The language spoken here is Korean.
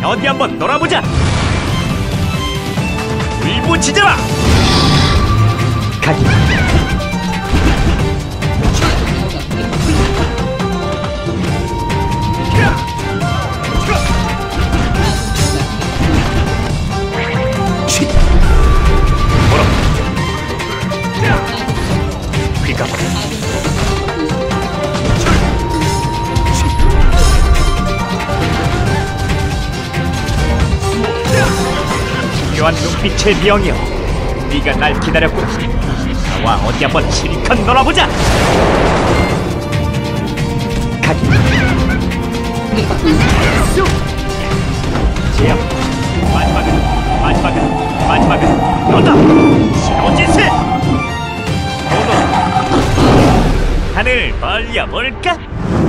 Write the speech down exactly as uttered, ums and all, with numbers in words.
어디 한번 놀아보자. 울부짖어라. 가기. 기묘한 눈빛의 명이여, 네가 날 기다렸고 나와 어디 한번 실컷 놀아보자. 가기. 제압. 마지막은 마지막은 마지막은 너다. 신호지세. 하늘 벌려볼까?